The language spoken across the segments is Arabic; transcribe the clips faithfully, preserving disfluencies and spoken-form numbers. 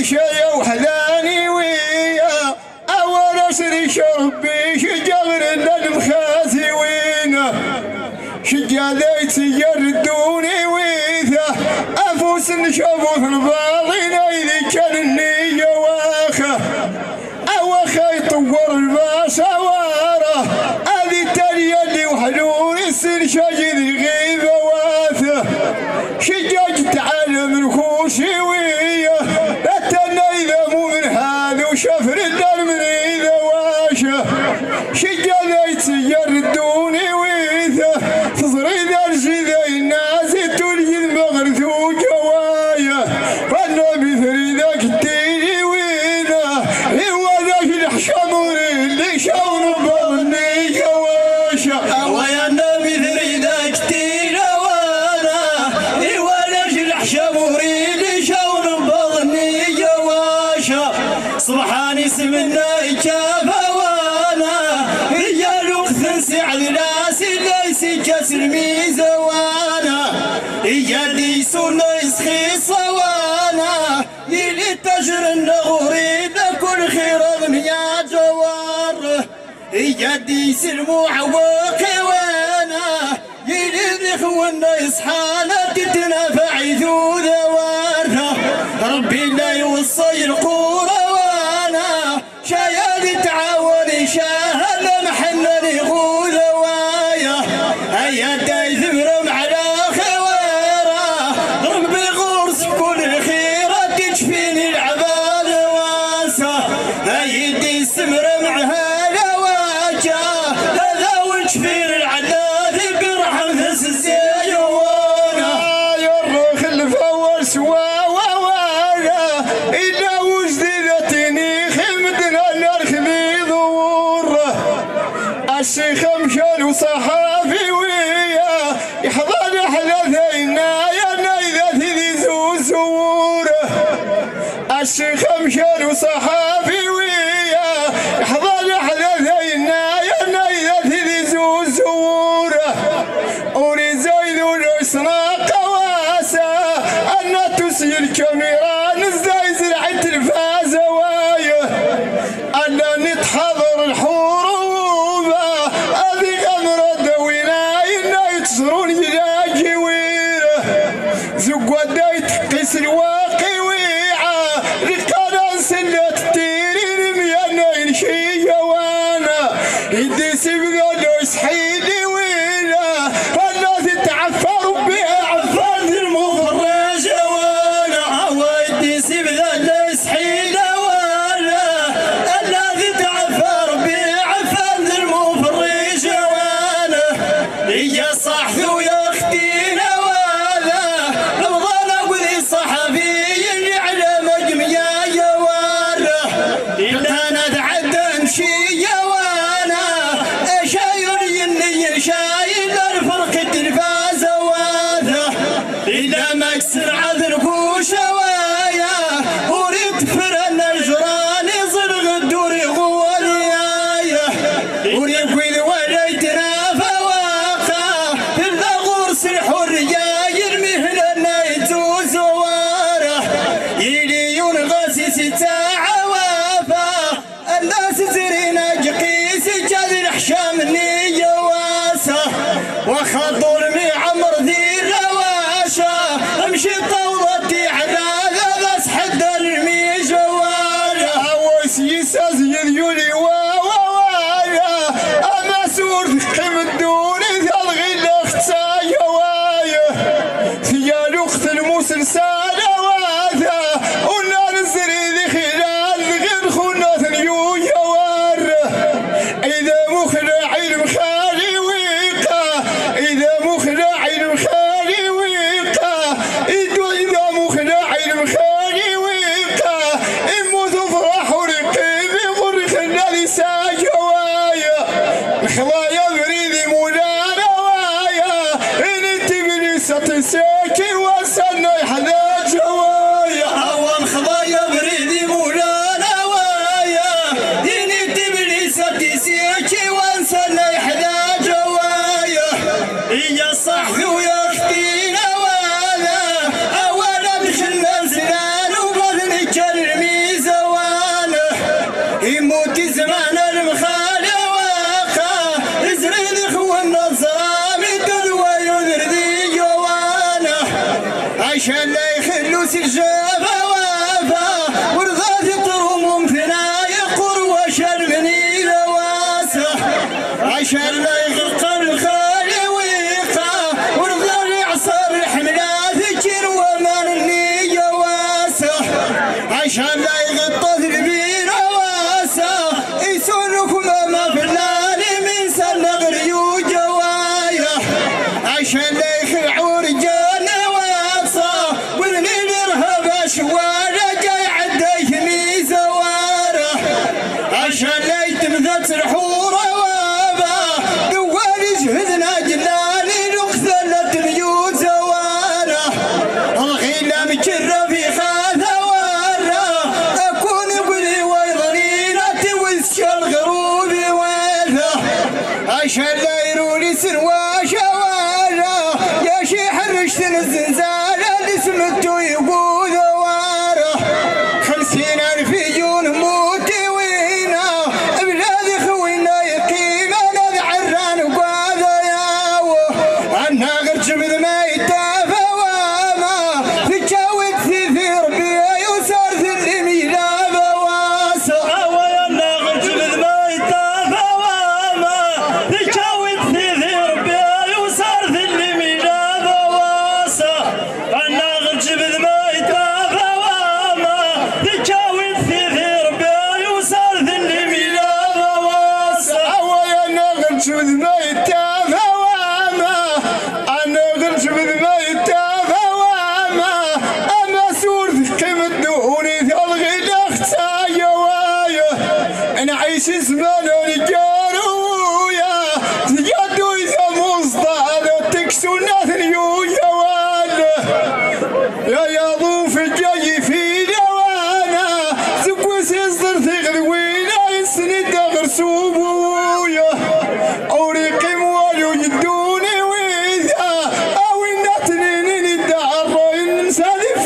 شيا وحذاني ويا أول أسري شربي شجا غير المخازي وينا شجا ذيت يردوني ويثا أفوس نشوف الباطنة إذا كان النية واخا أواخا يطور الباشوارة هذه التالية اللي وحلون السن شاجد الغيبة واثا شجاج تعلم الخوشي ويا أتنا إذا مو من هذا وشفر الدار من إذا واشا شجا ذيت يردوني ويثا تصري درسي ذي الناس تولي المغرث وجوايا والنبي فريدك التيني وينا هو ذاك الحشموري اللي شاون بضني جواشا ويا النبي فريدك التيني وانا هو ذاك الحشموري اللي شاون بضني جواشا سبحان اسم الله كافى وانا هي الوقت سعد ناس ليس كسر ميزه وانا هي دي سنة يسخيص وانا يلي تجر النغوري كل خير يا جوار هي دي سلمو عواقي وانا يلي ذخونا يصحانا تتنافع ذو ذوارنا ربي لا يوصي القورة وانا شايد تعاوني شاهد محنني غوذا وايا هيا داي ذمرم على خويرة ربي غرس كل خيرة تشفيني العباد واسا هيا دي سمرم عهالا واجا هذا وتشفيني العداد برحم ذس الزيوانا يرخ الفور سوا ووالا إلا وجدتني خمدنا نرخمي ظهور الشيخ مشان وصحافي ويا يحضر حدثينا يا نايذة ذي زور الشيخ مشان وصحافي ويا يحضر حدثينا يا نايذة ذي زور أولي زايد ولسنا قواسا أنا تسير كاميرا نزاي زرع التلفاز وايا أنا نتحضر الحروب هذه غمرة دوينا إنا يتصرون إلى جويره زقوا دايت قيس الواقي ويعا رقانا سلة التيرين ميانا ينشي وانا يدي سبقا دوس حيدي ويلا الناس تعفروا بها عفان المفرج وانا ويدي سبقا دوس حيدي وانا الذي تعفر بعفان المفرج وانا يا صاحبي ويا اختينا وانا نبغى نقضي صحفي اللي على مجميا يا وانا الا نتعدى نمشي يا وانا شايل يني شايل الفرق التلفاز وانا اذا ما كسر عذر شوايا اريد فرن الجران يصرغ الدور غواليايا اريد كل وليتنا فواقا في الغرس الحريه يرميه لنا يتوز واره يلي ينغسي ستاع وافا الناس زرينا جقيس جاد الحشام النية واسا وخطر مي عمر ذي الرواشا امشي طولتي على غاس حد المي جوالا عويس يساز يذيولي واوايا أما سور قيم الدون ذا الغلا اختسايا وايا ثيال أخت المسلسالة واذا ونا نزري ذي خلا عروس الجافة وافا ورضات تروم ثنايا قروش المنيلة واسع عشان لا يغرق الخالي ويقع ورضا يعصر الحملات الجن ومان النية واسع عشان لا يغطى البير واسع يسونكم ما في الليل من سنة غريو جوايا عشان لا يخلعوا رجالنا واقصى والليل يرهب شوارع جاي عديه ميزة وارع عشان لا يتم ذات الحورة وابا دوال يجهدنا جلالي نقثلت بيوت زوارع الغيلة مكرة في خاذة وارع أكون بلي ويضنينة وسكى الغروب وارع عشان لا يروني سنوا شوارع يا شي حرشت الزنزانة اللي سمتو يقول وارع خمسين ألف يجون موتي وينا بلادي خوينا يقيمة نادي عران وقاذا ياو عنا غير جبد ما يتافى واما تجاوز في ربيع وصار ذلي ميلابا واسع ويانا غير جبد ما يتافى واما تجاوز في ربيع وصار ذلي ميلابا واسع عنا غير جبد ما يتافى واما تجاوز في ربيع وصار ذلي ميلابا واسع ويانا غير جبد ما يتافى واما انا غير جبد ما يتافى واما اما سور ذكي مدوني في الغيلة اختايا وايا انا عايش زمان رجال ويا تجدو اذا مصدال تكسو الناس اليويا وانا يا يا ضوف الجاي في دوانا سكوس يصدر ثغلوينا يسند غرسوب ويا اوريقي موالو يدوني ويذا او الناتنين الدار نسالف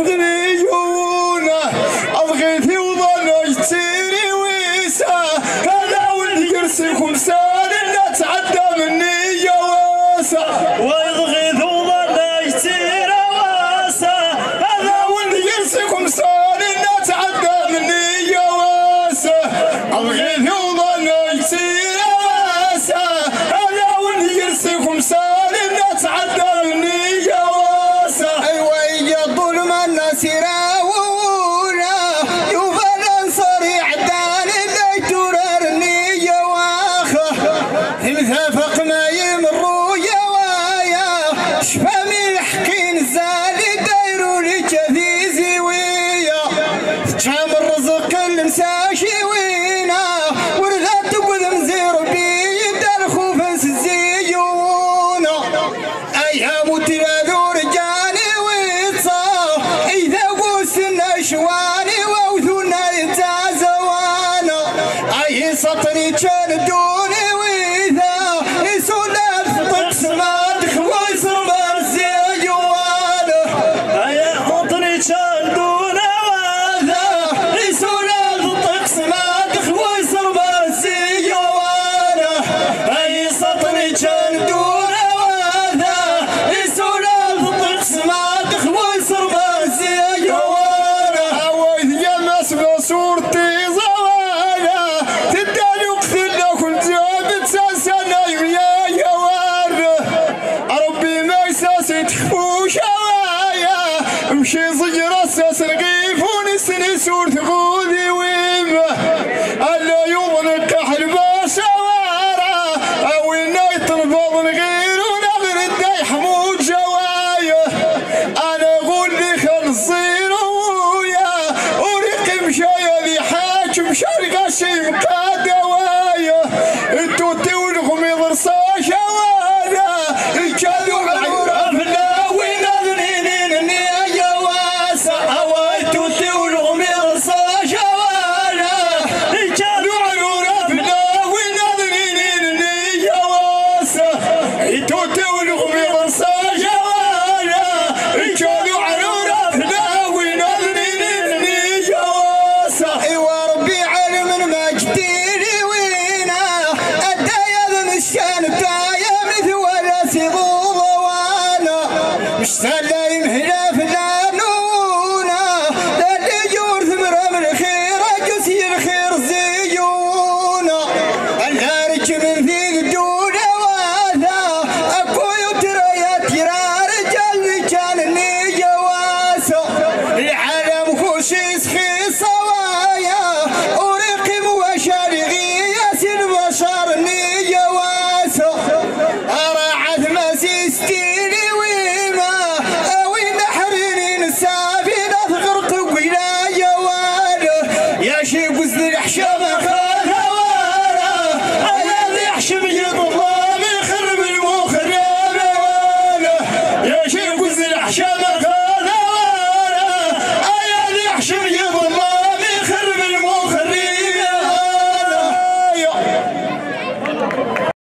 غليونا الغيثي وظلوا يتسيري ويسا هذا ولد يرسيكم سال لا تعدى مني يا واسع ويضغط وظل يسير واسع هذا ولد يرسيكم سال لا تعدى مني يا واسع الغيث وظل يسير واسع هذا ولد يرسيكم سال لا تعدى مني يا واسع ايوا يجي الظلم الناس يراونا يوفى الانصار يعدان اللي ترارني يا واخا مثافق ما يمروا يا وايا شفا من حكين الزالي دايروا لي كذي زوية تجام الرزق المساشي وينا ورثا تقول مزير بي يبدا الخوف الزيونا ايام تلاذو رجالي ويتصاف اذا قوسنا شواني ووثونا يتعزوانا اي سطري كان دوني واذا يسونا طقس ما تخوي صربان الزيوانه يا خطري كان دون هذا يسونا طقس ما تخوي صربان الزيوانه اي سطري كان دون هذا يسونا طقس ما تخوي صربان الزيوانه عوايد يا مسبة صورتي زوايا تداني وقتل كل جابت ساسنا يا يا وار ربي ما يساسي تخفو شوايا امشي صجر اساس